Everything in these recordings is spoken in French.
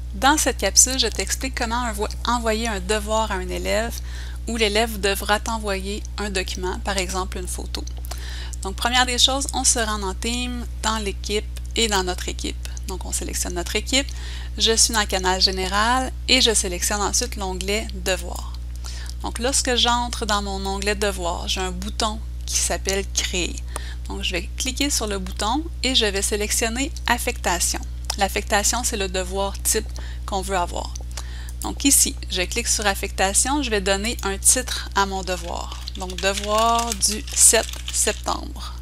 Dans cette capsule, je t'explique comment envoyer un devoir à un élève où l'élève devra t'envoyer un document, par exemple une photo. Donc, première des choses, on se rend dans Teams, dans l'équipe et dans notre équipe. Donc, on sélectionne notre équipe, je suis dans le canal général et je sélectionne ensuite l'onglet Devoir. Donc, lorsque j'entre dans mon onglet Devoir, j'ai un bouton qui s'appelle Créer. Donc, je vais cliquer sur le bouton et je vais sélectionner Affectation. L'affectation, c'est le devoir type qu'on veut avoir. Donc ici, je clique sur Affectation, je vais donner un titre à mon devoir. Donc, devoir du 7 septembre.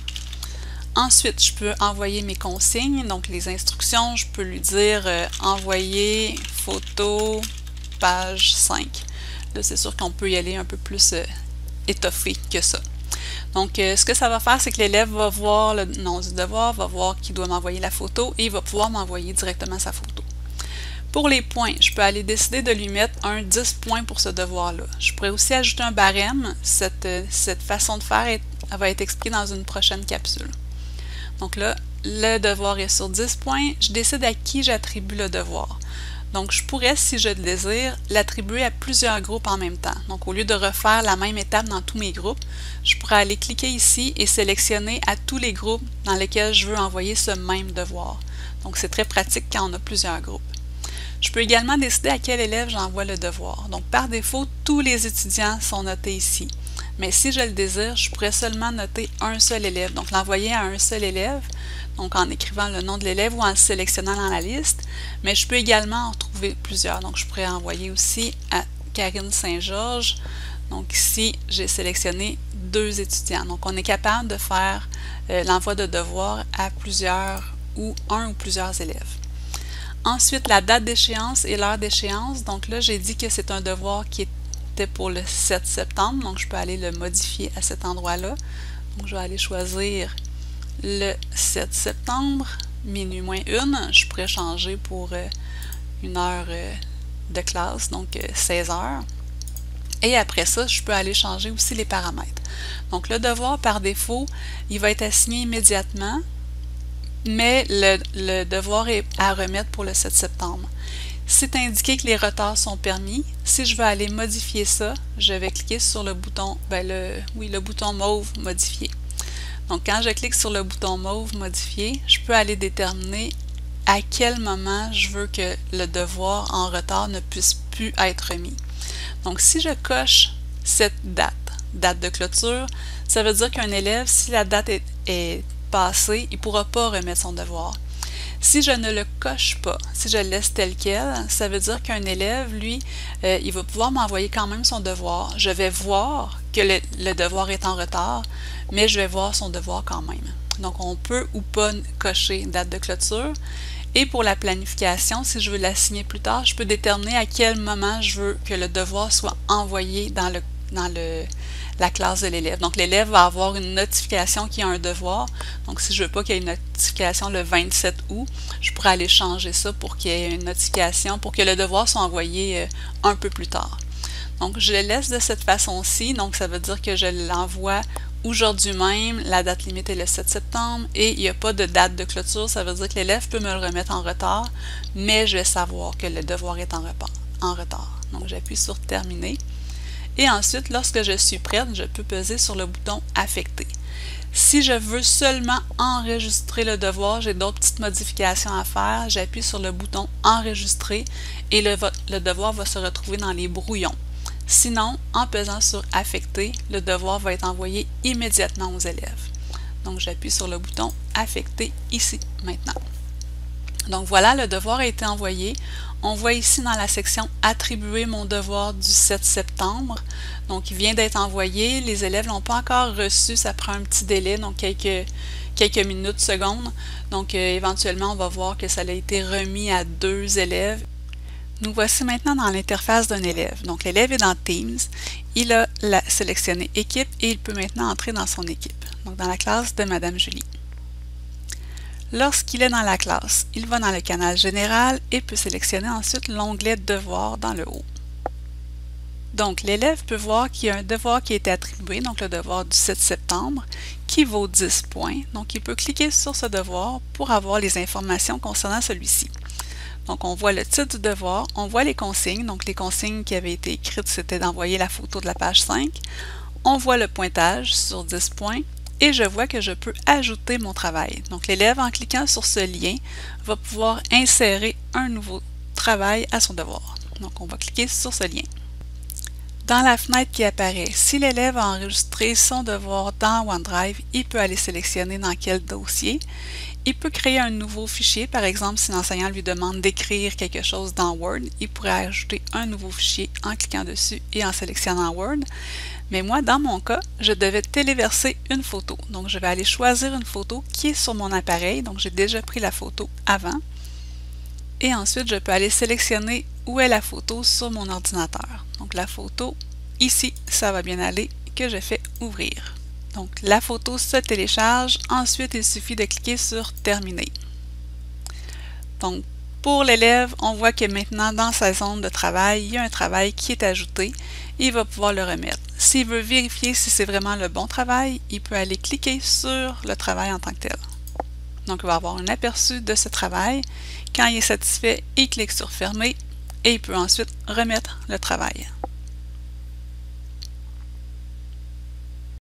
Ensuite, je peux envoyer mes consignes, donc les instructions, je peux lui dire envoyer photo, page 5. Là, c'est sûr qu'on peut y aller un peu plus étoffé que ça. Donc, ce que ça va faire, c'est que l'élève va voir le nom du devoir, va voir qu'il doit m'envoyer la photo et il va pouvoir m'envoyer directement sa photo. Pour les points, je peux aller décider de lui mettre un 10 points pour ce devoir-là. Je pourrais aussi ajouter un barème. Cette façon de faire va être expliquée dans une prochaine capsule. Donc là, le devoir est sur 10 points. Je décide à qui j'attribue le devoir. Donc, je pourrais, si je le désire, l'attribuer à plusieurs groupes en même temps. Donc, au lieu de refaire la même étape dans tous mes groupes, je pourrais aller cliquer ici et sélectionner à tous les groupes dans lesquels je veux envoyer ce même devoir. Donc, c'est très pratique quand on a plusieurs groupes. Je peux également décider à quel élève j'envoie le devoir. Donc, par défaut, tous les étudiants sont notés ici. Mais si je le désire, je pourrais seulement noter un seul élève. Donc, l'envoyer à un seul élève, donc en écrivant le nom de l'élève ou en le sélectionnant dans la liste. Mais je peux également en trouver plusieurs. Donc, je pourrais envoyer aussi à Karine Saint-Georges. Donc, ici, j'ai sélectionné 2 étudiants. Donc, on est capable de faire l'envoi de devoirs à plusieurs ou un ou plusieurs élèves. Ensuite, la date d'échéance et l'heure d'échéance. Donc là, j'ai dit que c'est un devoir qui était pour le 7 septembre. Donc, je peux aller le modifier à cet endroit-là. Donc, je vais aller choisir le 7 septembre, minuit moins 1. Je pourrais changer pour une heure de classe, donc 16 heures. Et après ça, je peux aller changer aussi les paramètres. Donc, le devoir, par défaut, il va être assigné immédiatement, mais le devoir est à remettre pour le 7 septembre. C'est indiqué que les retards sont permis. Si je veux aller modifier ça, je vais cliquer sur le bouton, le bouton mauve « Modifier ». Donc, quand je clique sur le bouton mauve « Modifier », je peux aller déterminer à quel moment je veux que le devoir en retard ne puisse plus être remis. Donc, si je coche cette date de clôture, ça veut dire qu'un élève, si la date est passée, il ne pourra pas remettre son devoir. Si je ne le coche pas, si je le laisse tel quel, ça veut dire qu'un élève, lui, il va pouvoir m'envoyer quand même son devoir. Je vais voir que le devoir est en retard, mais je vais voir son devoir quand même. Donc, on peut ou pas cocher date de clôture. Et pour la planification, si je veux l'assigner plus tard, je peux déterminer à quel moment je veux que le devoir soit envoyé dans la classe de l'élève. Donc, l'élève va avoir une notification qu'il y a un devoir. Donc, si je ne veux pas qu'il y ait une notification le 27 août, je pourrais aller changer ça pour qu'il y ait une notification, pour que le devoir soit envoyé un peu plus tard. Donc, je le laisse de cette façon-ci. Donc, ça veut dire que je l'envoie aujourd'hui même. La date limite est le 7 septembre et il n'y a pas de date de clôture. Ça veut dire que l'élève peut me le remettre en retard, mais je vais savoir que le devoir est en retard. Donc, j'appuie sur Terminer. Et ensuite, lorsque je suis prête, je peux peser sur le bouton Affecter. Si je veux seulement enregistrer le devoir, j'ai d'autres petites modifications à faire. J'appuie sur le bouton Enregistrer et le devoir va se retrouver dans les brouillons. Sinon, en pesant sur Affecter, le devoir va être envoyé immédiatement aux élèves. Donc, j'appuie sur le bouton Affecter ici, maintenant. Donc voilà, le devoir a été envoyé. On voit ici dans la section « Attribuer mon devoir du 7 septembre ». Donc, il vient d'être envoyé. Les élèves ne l'ont pas encore reçu. Ça prend un petit délai, donc quelques minutes, secondes. Donc, éventuellement, on va voir que ça a été remis à 2 élèves. Nous voici maintenant dans l'interface d'un élève. Donc, l'élève est dans Teams. Il a sélectionné « Équipe » et il peut maintenant entrer dans son équipe. Donc, dans la classe de Madame Julie. Lorsqu'il est dans la classe, il va dans le canal général et peut sélectionner ensuite l'onglet Devoir dans le haut. Donc, l'élève peut voir qu'il y a un devoir qui a été attribué, donc le devoir du 7 septembre, qui vaut 10 points. Donc, il peut cliquer sur ce devoir pour avoir les informations concernant celui-ci. Donc on voit le titre du devoir, on voit les consignes. Donc les consignes qui avaient été écrites, c'était d'envoyer la photo de la page 5. On voit le pointage sur 10 points et je vois que je peux ajouter mon travail. Donc l'élève, en cliquant sur ce lien, va pouvoir insérer un nouveau travail à son devoir. Donc on va cliquer sur ce lien. Dans la fenêtre qui apparaît, si l'élève a enregistré son devoir dans OneDrive, il peut aller sélectionner dans quel dossier. Il peut créer un nouveau fichier, par exemple si l'enseignant lui demande d'écrire quelque chose dans Word, il pourrait ajouter un nouveau fichier en cliquant dessus et en sélectionnant Word. Mais moi, dans mon cas, je devais téléverser une photo. Donc je vais aller choisir une photo qui est sur mon appareil, donc j'ai déjà pris la photo avant. Et ensuite, je peux aller sélectionner où est la photo sur mon ordinateur. Donc la photo, ici, ça va bien aller, que je fais ouvrir. Donc la photo se télécharge, ensuite il suffit de cliquer sur Terminer. Donc pour l'élève, on voit que maintenant dans sa zone de travail, il y a un travail qui est ajouté, et il va pouvoir le remettre. S'il veut vérifier si c'est vraiment le bon travail, il peut aller cliquer sur le travail en tant que tel. Donc il va avoir un aperçu de ce travail. Quand il est satisfait, il clique sur Fermer et il peut ensuite remettre le travail.